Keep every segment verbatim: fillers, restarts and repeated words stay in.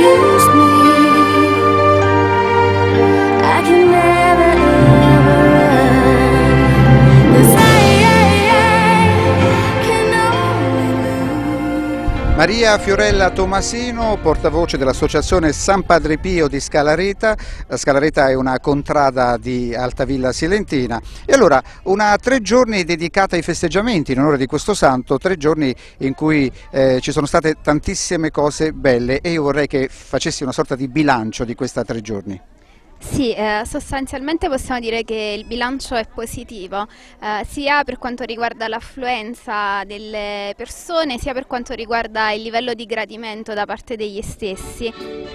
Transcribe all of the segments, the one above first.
seduce me. I can never ever run, 'cause I, I, I can only lose. Maria Fiorella Tomasino, portavoce dell'associazione San Padre Pio di Scalareta. La Scalareta è una contrada di Altavilla Silentina. E allora, una tre giorni dedicata ai festeggiamenti in onore di questo santo, tre giorni in cui eh, ci sono state tantissime cose belle, e io vorrei che facessi una sorta di bilancio di questa tre giorni. Sì, eh, sostanzialmente possiamo dire che il bilancio è positivo, eh, sia per quanto riguarda l'affluenza delle persone, sia per quanto riguarda il livello di gradimento da parte degli stessi.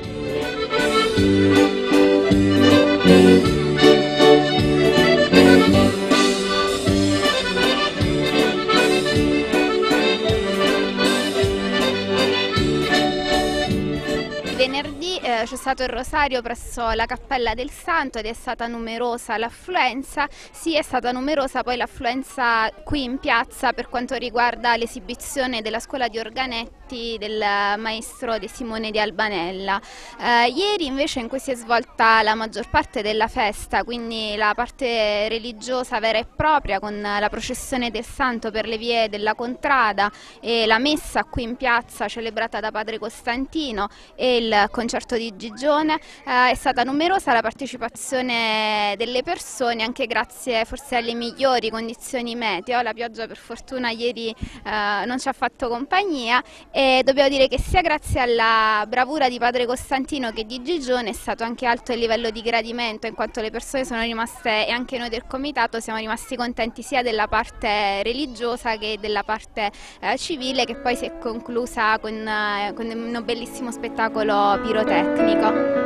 Venerdì eh, c'è stato il rosario presso la Cappella del Santo ed è stata numerosa l'affluenza, sì, è stata numerosa poi l'affluenza qui in piazza per quanto riguarda l'esibizione della scuola di organetti del maestro De Simone di Albanella. Eh, ieri invece in cui si è svolta la maggior parte della festa, quindi la parte religiosa vera e propria con la processione del santo per le vie della contrada e la messa qui in piazza celebrata da padre Costantino e il concerto di Gigione, eh, è stata numerosa la partecipazione delle persone anche grazie forse alle migliori condizioni meteo. La pioggia per fortuna ieri eh, non ci ha fatto compagnia e dobbiamo dire che sia grazie alla bravura di padre Costantino che di Gigione è stato anche alto il livello di gradimento, in quanto le persone sono rimaste, e anche noi del comitato siamo rimasti contenti sia della parte religiosa che della parte eh, civile, che poi si è conclusa con, eh, con un bellissimo spettacolo pirotecnico.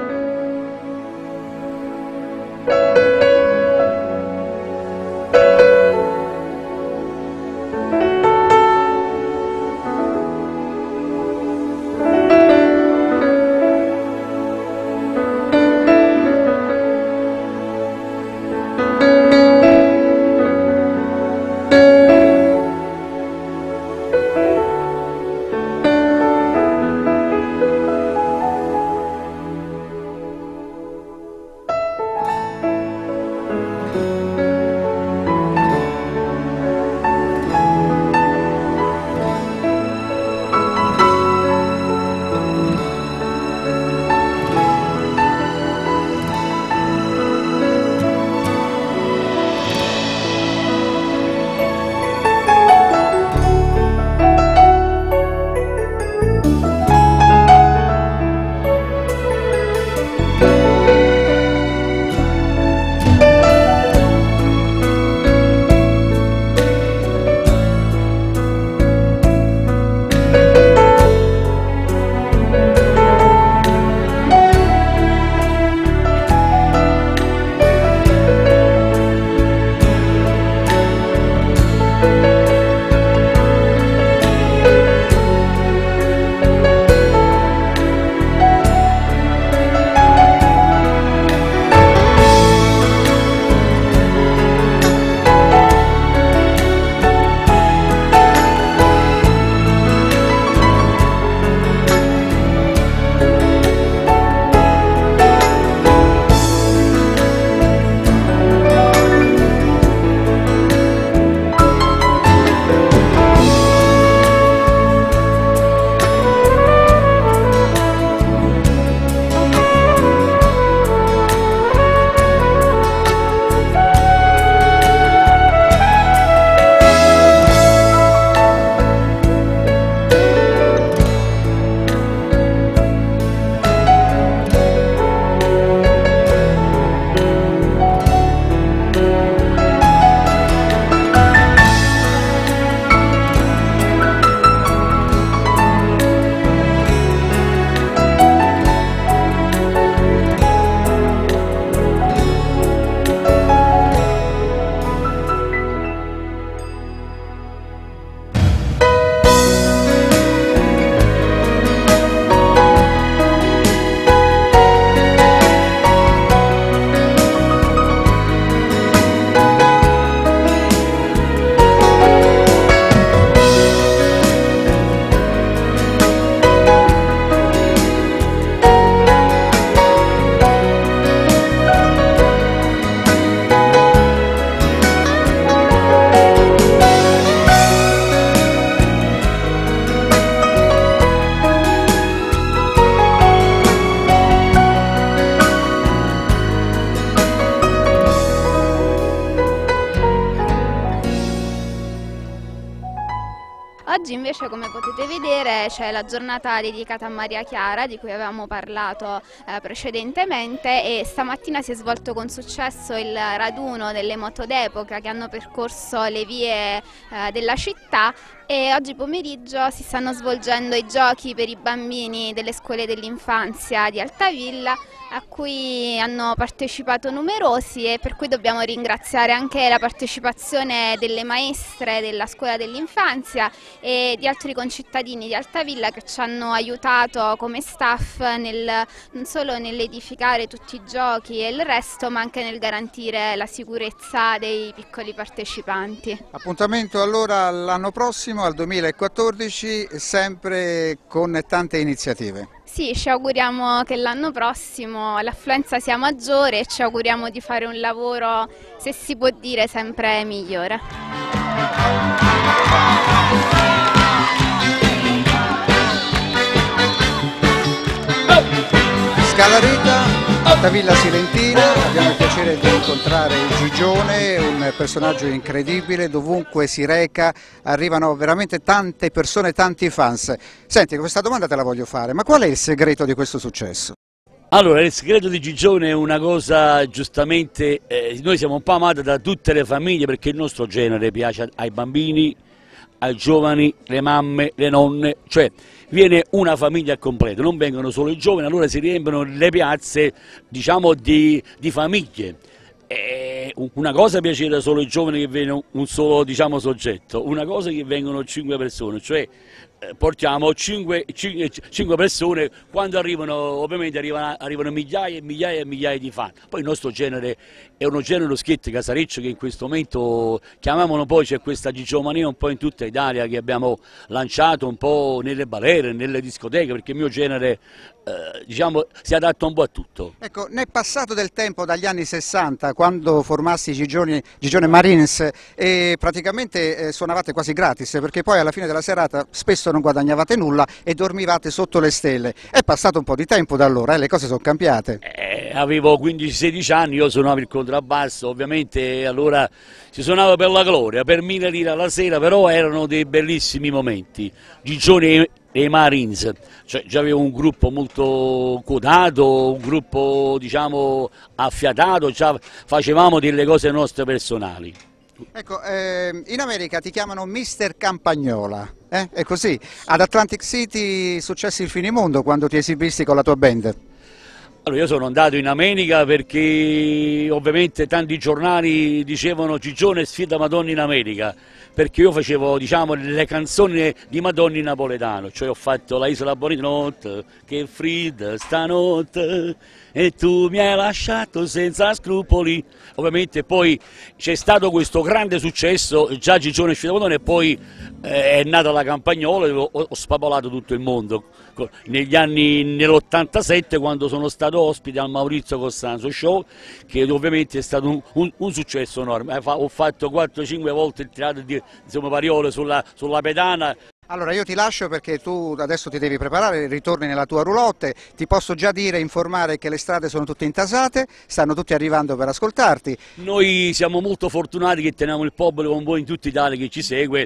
Oggi invece, come potete vedere, c'è la giornata dedicata a Maria Chiara, di cui avevamo parlato eh, precedentemente, e stamattina si è svolto con successo il raduno delle moto d'epoca che hanno percorso le vie eh, della città, e oggi pomeriggio si stanno svolgendo i giochi per i bambini delle scuole dell'infanzia di Altavilla, a cui hanno partecipato numerosi, e per cui dobbiamo ringraziare anche la partecipazione delle maestre della scuola dell'infanzia e di altri concittadini di Altavilla che ci hanno aiutato come staff nel, non solo nell'edificare tutti i giochi e il resto, ma anche nel garantire la sicurezza dei piccoli partecipanti. Appuntamento allora l'anno prossimo, al duemilaquattordici, sempre con tante iniziative. Sì, ci auguriamo che l'anno prossimo l'affluenza sia maggiore e ci auguriamo di fare un lavoro, se si può dire, sempre migliore. Scalarita, Altavilla Silentina, abbiamo il piacere di incontrare il Gigione, un personaggio incredibile, dovunque si reca arrivano veramente tante persone, tanti fans. Senti, questa domanda te la voglio fare, ma qual è il segreto di questo successo? Allora, il segreto di Gigione è una cosa, giustamente, eh, noi siamo un po' amati da tutte le famiglie perché il nostro genere piace ai bambini, ai giovani, le mamme, le nonne, cioè viene una famiglia completa, non vengono solo i giovani, allora si riempiono le piazze, diciamo, di, di famiglie. E una cosa piacere solo ai giovani che viene un solo, diciamo, soggetto, una cosa che vengono cinque persone, cioè eh, portiamo cinque, cinque, cinque persone, quando arrivano ovviamente arrivano, arrivano migliaia e migliaia e migliaia di fan. Poi il nostro genere è uno genere scherzo casareccio che in questo momento chiamiamolo, poi c'è questa gigiomania un po' in tutta Italia che abbiamo lanciato un po' nelle balere, nelle discoteche, perché il mio genere eh, diciamo si adatta un po' a tutto. Ecco, nel passato del tempo, dagli anni sessanta, quando formassi Gigione, Gigione Marines, e praticamente eh, suonavate quasi gratis, perché poi alla fine della serata spesso non guadagnavate nulla e dormivate sotto le stelle. È passato un po' di tempo da allora, eh, le cose sono cambiate. Eh, avevo quindici sedici anni, io suonavo il contrabbasso, ovviamente allora si suonava per la gloria, per mille lire alla sera, però erano dei bellissimi momenti. Gigione e Marines, cioè già avevo un gruppo molto quotato, un gruppo, diciamo, affiatato, già facevamo delle cose nostre personali. Ecco, eh, in America ti chiamano mister Campagnola, eh? È così. Ad Atlantic City successe il finimondo quando ti esibisti con la tua band. Allora, io sono andato in America perché ovviamente tanti giornali dicevano Gigione sfida Madonna in America, perché io facevo, diciamo, le canzoni di Madonna in napoletano, cioè ho fatto la Isola Boninotte, che fredda stanotte, e tu mi hai lasciato senza scrupoli. Ovviamente poi c'è stato questo grande successo, già Gigione sfida Madonna, e poi eh, è nata la Campagnola e ho, ho spapolato tutto il mondo. Negli anni, nell'ottantasette, quando sono stato ospite al Maurizio Costanzo Show, che ovviamente è stato un, un, un successo enorme. Ho fatto quattro cinque volte il teatro di, insomma, Pariolo sulla, sulla pedana. Allora io ti lascio perché tu adesso ti devi preparare, ritorni nella tua roulotte, ti posso già dire, informare che le strade sono tutte intasate, stanno tutti arrivando per ascoltarti. Noi siamo molto fortunati che teniamo il popolo con voi in tutta Italia che ci segue,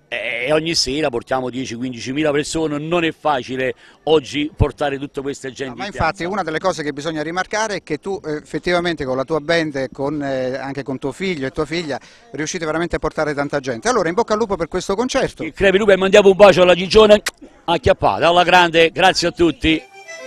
e ogni sera portiamo dieci quindici mila persone, non è facile oggi portare tutte queste gente. No, ma in infatti piazza. Una delle cose che bisogna rimarcare è che tu eh, effettivamente con la tua band, con, eh, anche con tuo figlio e tua figlia, riuscite veramente a portare tanta gente. Allora in bocca al lupo per questo concerto. Che crepi lupo, e mandiamo un bacio alla Gigione, acchiappata, alla grande, grazie a tutti.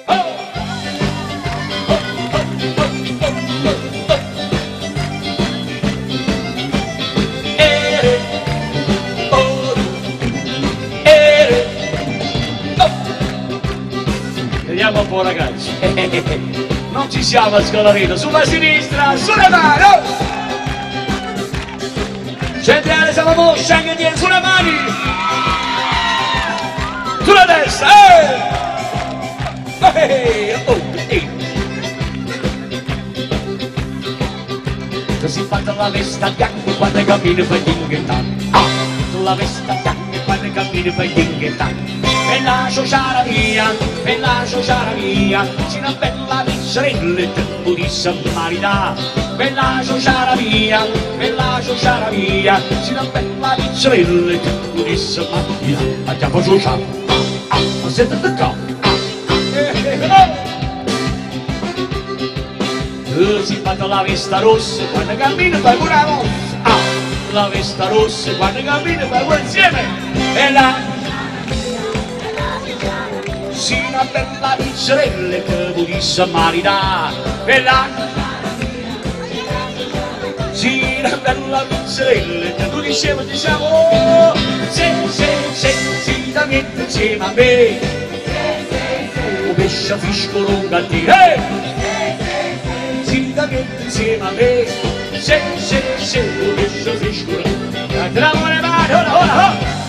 Vediamo un po' ragazzi, non ci siamo a Scalarita, sulla sinistra, sulle mani, oh! Centrale siamo moscia anche dietro, sulle mani, sulla destra, eh! Hey! Oh, hey! Si fa la vesta bianca quando cammini per l'inghitano, ah! La vesta bianca quando quando cammini per ghinghetta. Bella sociara mia, bella sociara mia, si una bella pizzarella e tempo di sammarità. Bella sociara mia, bella sociara mia, si una bella pizzarella e tempo di sammarità. Andiamo sociara, ah, ah, senta da qua, ah, ah, eh, eh, eh. Si fa la vesta rossa quando cammina fai pure la mossa. Ah, la vesta rossa quando cammina fai pure insieme. E la sì, una bella pizzarella che tu di sammarità. E la sì, una bella pizzarella che tu diciamo diciamo se se se si da mettere insieme a me. Un pesce fisco lungo a te. Insieme a me, se, se, se, tu pesce fisco, andiamo le mani, ora, ora, ora.